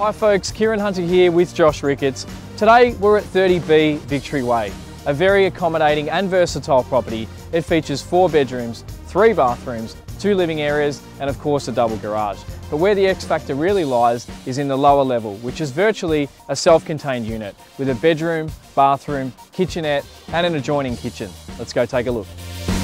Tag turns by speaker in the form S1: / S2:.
S1: Hi folks, Kieran Hunter here with Josh Ricketts. Today we're at 30B Victory Way, a very accommodating and versatile property. It features 4 bedrooms, 3 bathrooms, 2 living areas and of course a double garage. But where the X factor really lies is in the lower level, which is virtually a self-contained unit with a bedroom, bathroom, kitchenette and an adjoining kitchen. Let's go take a look.